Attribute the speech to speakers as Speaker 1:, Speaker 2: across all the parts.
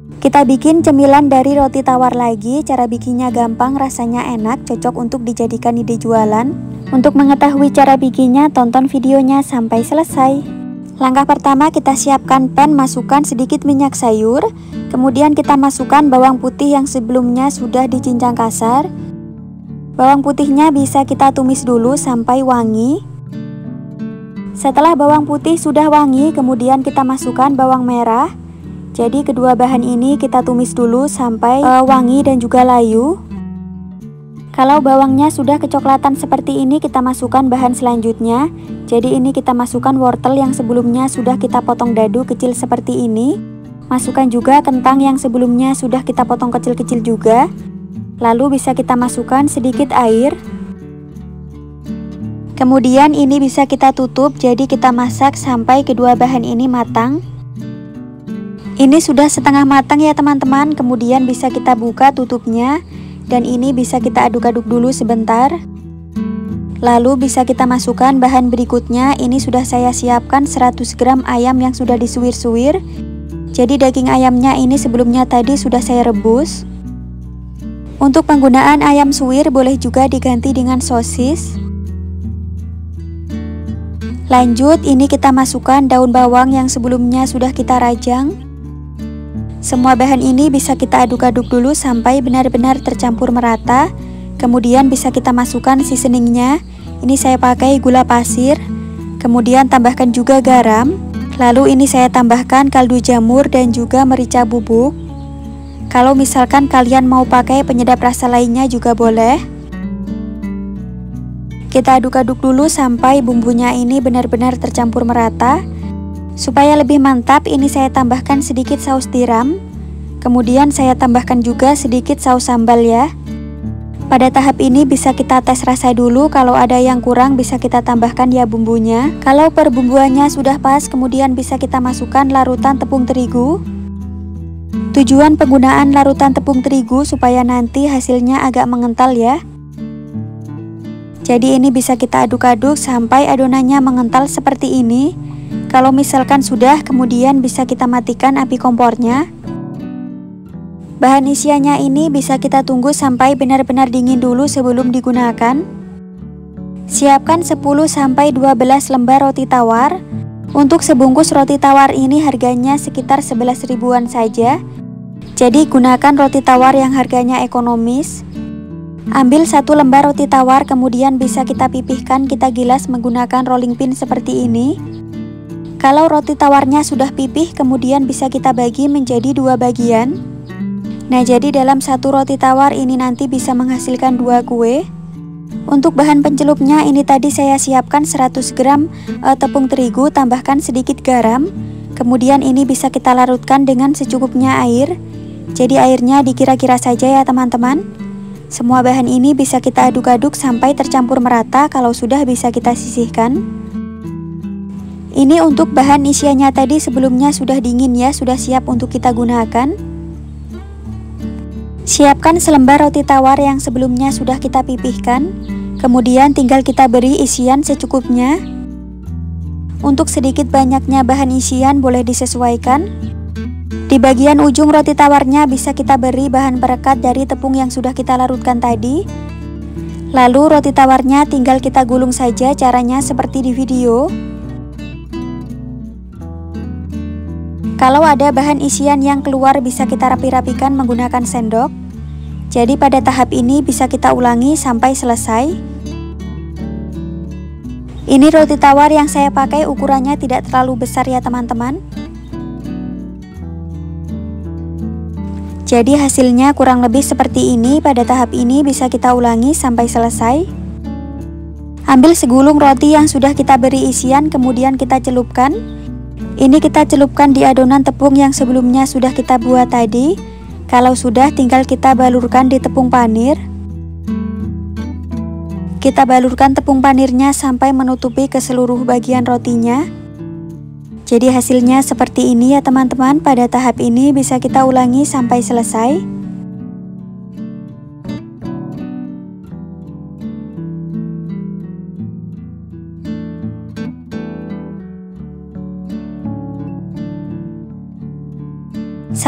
Speaker 1: Kita bikin cemilan dari roti tawar lagi. Cara bikinnya gampang, rasanya enak, cocok untuk dijadikan ide jualan. Untuk mengetahui cara bikinnya, tonton videonya sampai selesai. Langkah pertama, kita siapkan pan, masukkan sedikit minyak sayur. Kemudian kita masukkan bawang putih yang sebelumnya sudah dicincang kasar. Bawang putihnya bisa kita tumis dulu sampai wangi. Setelah bawang putih sudah wangi, kemudian kita masukkan bawang merah. Jadi kedua bahan ini kita tumis dulu sampai wangi dan juga layu. Kalau bawangnya sudah kecoklatan seperti ini, kita masukkan bahan selanjutnya. Jadi ini kita masukkan wortel yang sebelumnya sudah kita potong dadu kecil seperti ini. Masukkan juga kentang yang sebelumnya sudah kita potong kecil-kecil juga. Lalu bisa kita masukkan sedikit air. Kemudian ini bisa kita tutup, jadi kita masak sampai kedua bahan ini matang. Ini sudah setengah matang ya teman-teman, kemudian bisa kita buka tutupnya. Dan ini bisa kita aduk-aduk dulu sebentar. Lalu bisa kita masukkan bahan berikutnya. Ini sudah saya siapkan 100 gram ayam yang sudah disuir-suir. Jadi daging ayamnya ini sebelumnya tadi sudah saya rebus. Untuk penggunaan ayam suwir boleh juga diganti dengan sosis. Lanjut, ini kita masukkan daun bawang yang sebelumnya sudah kita rajang. Semua bahan ini bisa kita aduk-aduk dulu sampai benar-benar tercampur merata. Kemudian bisa kita masukkan seasoningnya. Ini saya pakai gula pasir. Kemudian tambahkan juga garam. Lalu ini saya tambahkan kaldu jamur dan juga merica bubuk. Kalau misalkan kalian mau pakai penyedap rasa lainnya juga boleh. Kita aduk-aduk dulu sampai bumbunya ini benar-benar tercampur merata. Supaya lebih mantap, ini saya tambahkan sedikit saus tiram. Kemudian saya tambahkan juga sedikit saus sambal ya. Pada tahap ini bisa kita tes rasa dulu, kalau ada yang kurang bisa kita tambahkan ya bumbunya. Kalau perbumbuannya sudah pas, kemudian bisa kita masukkan larutan tepung terigu. Tujuan penggunaan larutan tepung terigu supaya nanti hasilnya agak mengental ya. Jadi ini bisa kita aduk-aduk sampai adonannya mengental seperti ini. Kalau misalkan sudah, kemudian bisa kita matikan api kompornya. Bahan isiannya ini bisa kita tunggu sampai benar-benar dingin dulu sebelum digunakan. Siapkan 10-12 lembar roti tawar. Untuk sebungkus roti tawar ini harganya sekitar 11 ribuan saja. Jadi gunakan roti tawar yang harganya ekonomis. Ambil 1 lembar roti tawar, kemudian bisa kita pipihkan, kita gilas menggunakan rolling pin seperti ini. Kalau roti tawarnya sudah pipih, kemudian bisa kita bagi menjadi 2 bagian. Nah, jadi dalam 1 roti tawar ini nanti bisa menghasilkan 2 kue. Untuk bahan pencelupnya ini tadi saya siapkan 100 gram tepung terigu, tambahkan sedikit garam. Kemudian ini bisa kita larutkan dengan secukupnya air. Jadi airnya dikira-kira saja ya teman-teman. Semua bahan ini bisa kita aduk-aduk sampai tercampur merata. Kalau sudah bisa kita sisihkan. Ini untuk bahan isiannya tadi sebelumnya sudah dingin ya, sudah siap untuk kita gunakan. Siapkan selembar roti tawar yang sebelumnya sudah kita pipihkan. Kemudian tinggal kita beri isian secukupnya. Untuk sedikit banyaknya bahan isian boleh disesuaikan. Di bagian ujung roti tawarnya bisa kita beri bahan perekat dari tepung yang sudah kita larutkan tadi. Lalu roti tawarnya tinggal kita gulung saja, caranya seperti di video. Kalau ada bahan isian yang keluar bisa kita rapi-rapikan menggunakan sendok. Jadi pada tahap ini bisa kita ulangi sampai selesai. Ini roti tawar yang saya pakai ukurannya tidak terlalu besar ya teman-teman. Jadi hasilnya kurang lebih seperti ini. Pada tahap ini bisa kita ulangi sampai selesai. Ambil segulung roti yang sudah kita beri isian, kemudian kita celupkan. Ini kita celupkan di adonan tepung yang sebelumnya sudah kita buat tadi. Kalau sudah, tinggal kita balurkan di tepung panir. Kita balurkan tepung panirnya sampai menutupi ke seluruh bagian rotinya. Jadi hasilnya seperti ini ya teman-teman. Pada tahap ini bisa kita ulangi sampai selesai.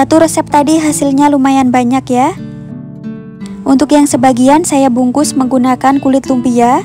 Speaker 1: Satu resep tadi hasilnya lumayan banyak ya. Untuk yang sebagian saya bungkus menggunakan kulit lumpia.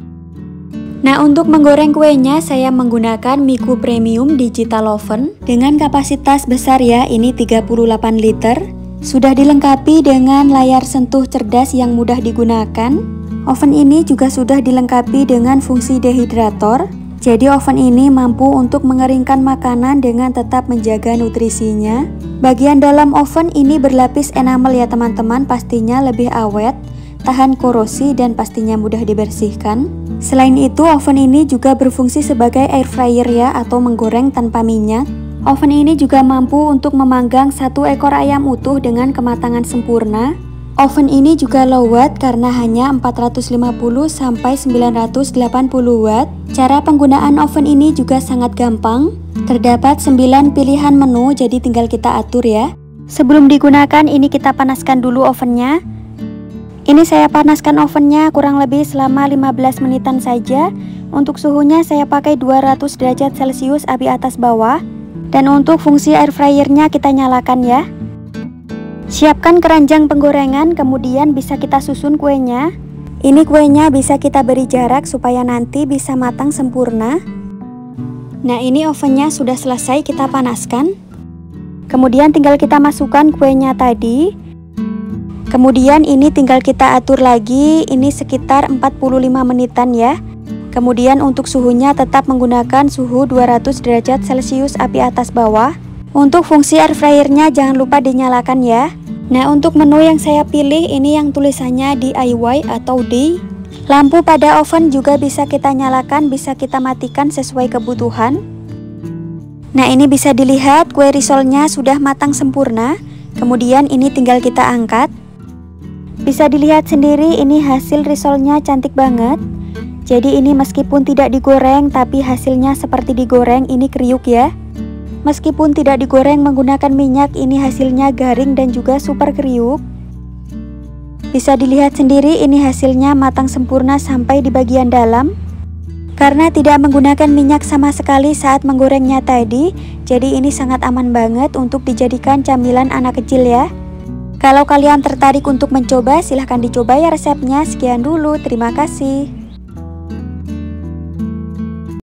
Speaker 1: Nah, untuk menggoreng kuenya saya menggunakan Miku Premium Digital Oven dengan kapasitas besar ya, ini 38 liter. Sudah dilengkapi dengan layar sentuh cerdas yang mudah digunakan. Oven ini juga sudah dilengkapi dengan fungsi dehidrator. Jadi oven ini mampu untuk mengeringkan makanan dengan tetap menjaga nutrisinya. Bagian dalam oven ini berlapis enamel ya teman-teman, pastinya lebih awet, tahan korosi dan pastinya mudah dibersihkan. Selain itu, oven ini juga berfungsi sebagai air fryer ya, atau menggoreng tanpa minyak. Oven ini juga mampu untuk memanggang satu ekor ayam utuh dengan kematangan sempurna. Oven ini juga low watt karena hanya 450 sampai 980 watt. Cara penggunaan oven ini juga sangat gampang. Terdapat 9 pilihan menu, jadi tinggal kita atur ya. Sebelum digunakan, ini kita panaskan dulu ovennya. Ini saya panaskan ovennya kurang lebih selama 15 menitan saja. Untuk suhunya saya pakai 200 derajat Celcius api atas bawah. Dan untuk fungsi air fryernya kita nyalakan ya. Siapkan keranjang penggorengan, kemudian bisa kita susun kuenya. Ini kuenya bisa kita beri jarak supaya nanti bisa matang sempurna. Nah, ini ovennya sudah selesai kita panaskan. Kemudian tinggal kita masukkan kuenya tadi. Kemudian ini tinggal kita atur lagi, ini sekitar 45 menitan ya. Kemudian untuk suhunya tetap menggunakan suhu 200 derajat Celcius api atas bawah. Untuk fungsi air fryernya jangan lupa dinyalakan ya. Nah, untuk menu yang saya pilih ini yang tulisannya DIY atau D. Lampu pada oven juga bisa kita nyalakan, bisa kita matikan sesuai kebutuhan. Nah, ini bisa dilihat kue risolnya sudah matang sempurna. Kemudian ini tinggal kita angkat. Bisa dilihat sendiri ini hasil risolnya cantik banget. Jadi ini meskipun tidak digoreng tapi hasilnya seperti digoreng, ini kriuk ya. Meskipun tidak digoreng menggunakan minyak, ini hasilnya garing dan juga super kriuk. Bisa dilihat sendiri ini hasilnya matang sempurna sampai di bagian dalam. Karena tidak menggunakan minyak sama sekali saat menggorengnya tadi, jadi ini sangat aman banget untuk dijadikan camilan anak kecil ya. Kalau kalian tertarik untuk mencoba, silahkan dicoba ya resepnya. Sekian dulu, terima kasih.